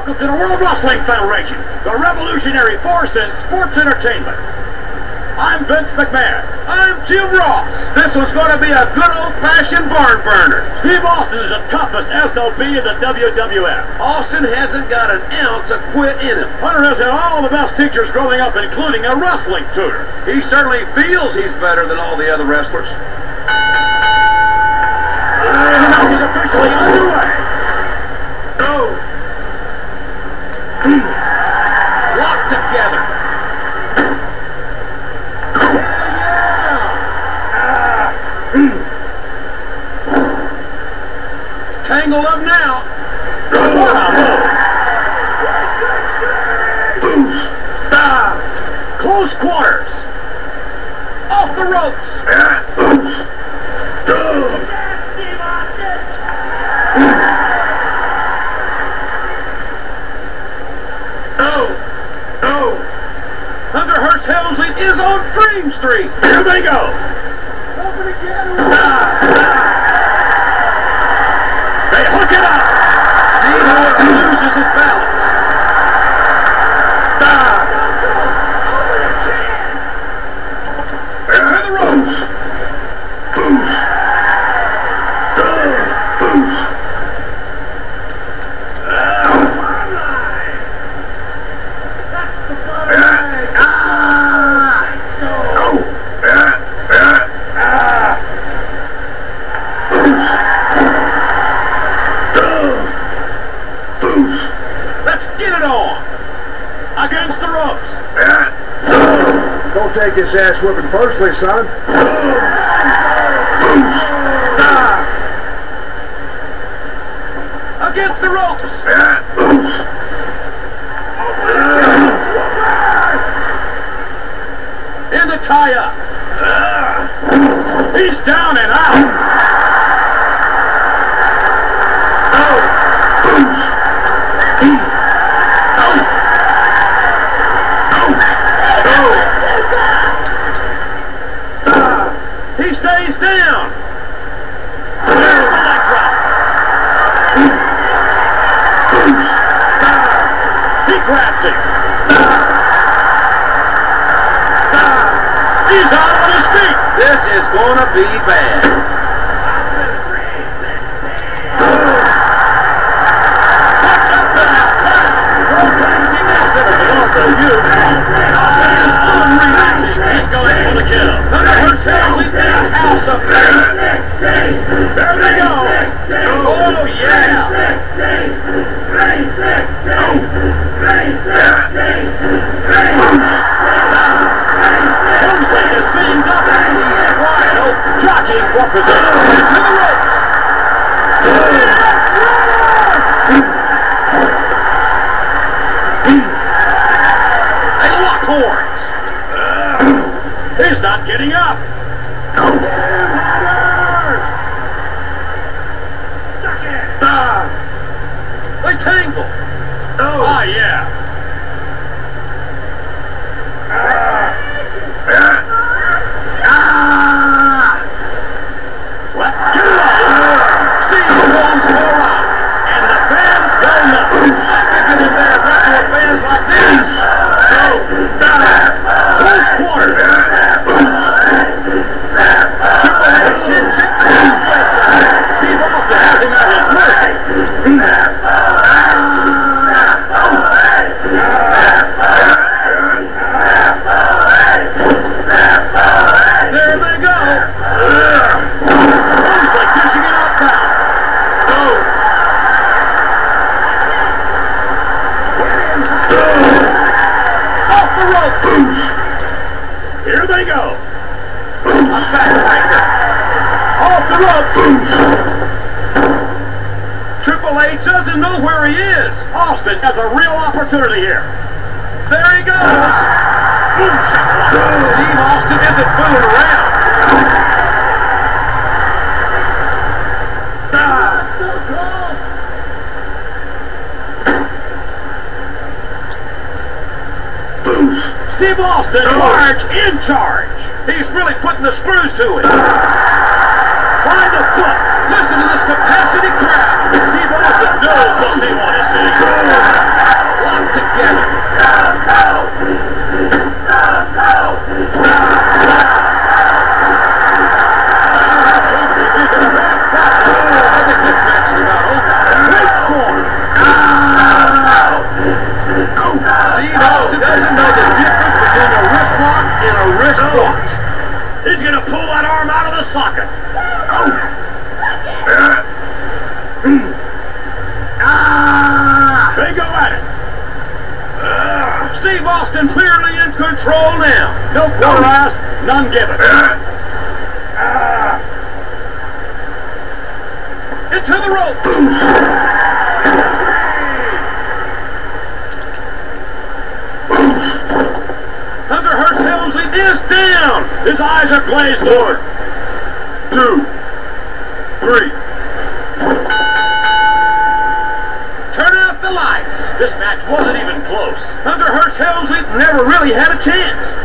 welcome to the World Wrestling Federation, the revolutionary force in sports entertainment. I'm Vince McMahon. I'm Jim Ross. This one's going to be a good old-fashioned barn burner. Steve Austin is the toughest SOB in the WWF. Austin hasn't got an ounce of quit in him. Hunter has had all the best teachers growing up, including a wrestling tutor. He certainly feels he's better than all the other wrestlers. And the match is officially underway. Go! Locked together. Tangled up now. What a move. Close quarters. Off the ropes. Hunter Hearst Helmsley is on Dream Street. Here they go. They hook it up. Steve Austin loses his balance. Into the ropes. Let's get it on. Against the ropes. Don't take this ass whipping personally, son. Against the ropes. In the tie-up. He's down and out. He stays down. There's the leg drop. He grabs him. He's out on his feet. This is going to be bad. Watch out for that clap. He's going for the kill. Hunter Hearst Helmsley in a house of pain. There they go. Oh, yeah. Helmsley is seeing double. He's wide open. Jockeying for position. To the ropes. They lock horns. He's not getting up. They tangle. Ah, yeah. Let's get it on. Steve storms him around. And the fans go nuts. I think you can better wrestle with fans like this. Close quarters. Triple H hits it. Steve Austin has him at his mercy. There they go. Helmsley dishing it outbound. Off the rope. Here they go. A backbreaker. Off the rope. Triple H doesn't know where he is. Austin has a real opportunity here. There he goes. Boom, shakalaka. Steve Austin isn't fooling around. Steve Austin, large in charge. He's really putting the screws to it. By the foot. Listen to this capacity crowd. Steve Austin knows what they want to see. They go at it. Steve Austin clearly in control now. No quarter asked, none given. Into the rope. Hunter Hearst Helmsley is down. His eyes are glazed over. 2, 3. Turn out the lights. This match wasn't even close. Hunter Hearst Helmsley never really had a chance.